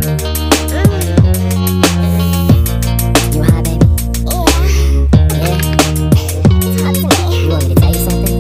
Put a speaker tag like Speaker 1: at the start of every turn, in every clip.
Speaker 1: You high, baby? Yeah.
Speaker 2: Talk to me.
Speaker 1: You want me to tell you something?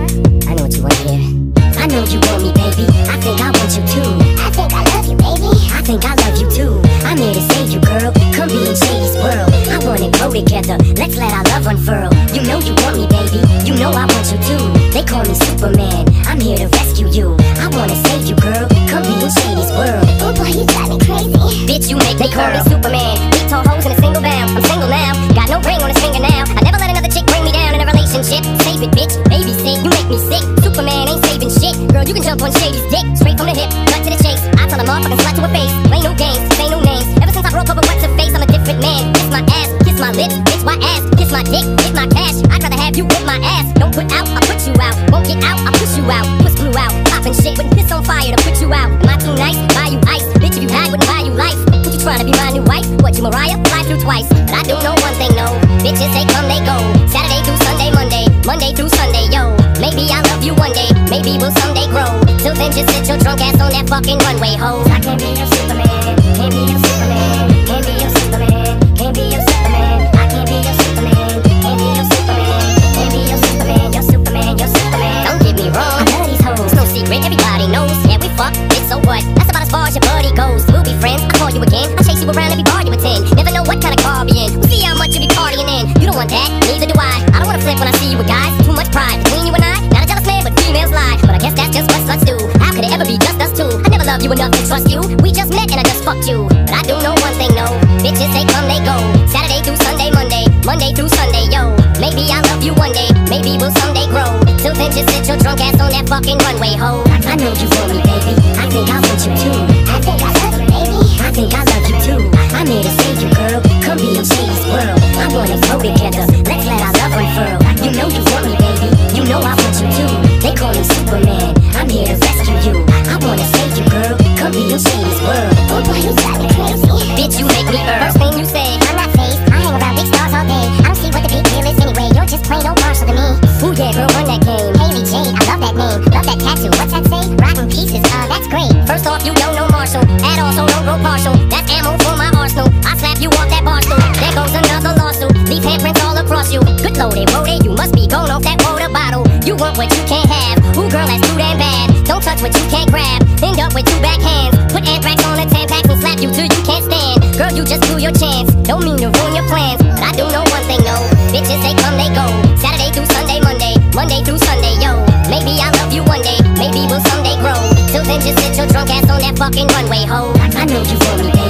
Speaker 1: I know what you want to hear. I know you want me, baby. I think I want you too.
Speaker 2: I think I love you, baby.
Speaker 1: I think I love you too. I'm here to save you, girl. Come be in Shady's world. I wanna grow together. Let's let our love unfurl. You know you want me, baby. You know I want you too. They call me Superman. I'm here to rescue you. I wanna save you, girl. Come be in Shady's world.
Speaker 2: Oh boy, you drive me crazy.
Speaker 1: Bitch, you make me call me Superman. Beat tall hoes in a single bound. I'm single now. Got no ring on his finger now. I never let another chick bring me down in a relationship. Save it, bitch. Babysit. You make me sick. Superman ain't saving shit. Girl, you can jump on Shady's dick. Straight from the hip, cut to the chase. I tell a motherfucking slut to her face. Play no games, say no names. Ever since I broke up with what's her face, I'm a different man. Kiss my ass, kiss my lips, bitch, why ass? Kiss my dick, hit my cash. I'd rather have you with my ass. Don't put out, I'll put you out. Won't get out, I'll push you out. Push glue out, popping shit with piss on fire to put you out. Am I too nice? Buy you ice. Bitch, if you had, wouldn't buy you life. Would you trying to be my new wife? What, you Mariah? Fly through twice. But I do know one thing, no. Bitches, they come, they go. Saturday through Sunday, Monday through Sunday, yo. Maybe I'll love you one day, maybe we'll someday grow. Till then, just sit your drunk ass on that fucking runway, ho. I can't be your Superman, can't be your Superman, can't be your Superman, can't be your Superman. I can't be your Superman, can't be your Superman, can't be your Superman, your Superman, your Superman. Don't get me wrong, I love these hoes. It's no secret, everybody knows. Yeah, we fuck, bitch, so what? That's about as far as your buddy goes. We'll be friends, I'll call you again. I'll chase you around every bar you attend. Never know what kind of car I'll be in. We'll see how much you be partying in. You don't want that, neither do I. I don't wanna flip when I see you with guys. Too much pride between you and I. Not a jealous man, but females lie. But I guess that's just what sluts do. How could it ever be just us two? I never loved you enough to trust you. We just met and I just fucked you. But I do know one thing, no. Bitches, they come, they go. Saturday through Sunday, Monday through Sunday, yo. Maybe I'll love you one day, maybe we'll someday grow. Till then, just sit your drunk ass on that fucking runway, ho. I know you want me, baby. I think I want you too.
Speaker 2: I think I love you, baby.
Speaker 1: I think I love you too. I'm here to save you, girl. Come be in Shady's world. I wanna grow together. Let's let our love unfurl. You know you want me, baby. You know I want you too. They call me Superman. I'm here to rescue you. I wanna save you, girl. Come be in Shady's world.
Speaker 2: Oh boy, you drive me crazy.
Speaker 1: Bitch, you make me First thing you say,
Speaker 2: I'm not phased. I hang around big stars all day. I don't see what the big deal is anyway. You're just plain old Marshall to me.
Speaker 1: ooh yeah, girl, run that game.
Speaker 2: Haley Jade, I love that name. Love that tattoo. What's that say? Rotten pieces. That's great.
Speaker 1: First off, you don't know Marshall at all, so don't grow partial. That's ammo for my arsenal. I slap you off that bar stool. There goes another lawsuit. Leave handprints all across you. Good loaded, roaded. You must be going off that water bottle. You want what you can't have. Ooh, girl, that's too damn bad. Don't touch what you can't grab. End up with two back hands. Put anthrax on the Tampax and slap you till you can't stand. Girl, you just blew your chance. Don't mean to ruin your plans, but I do know one thing, no. Bitches, they come, they go. Saturday through Sunday, Monday through Sunday, yo. Maybe I'll love you one day, maybe we'll someday grow. Till then, just sit your drunk ass on that fucking runway, ho. I know you want me, baby.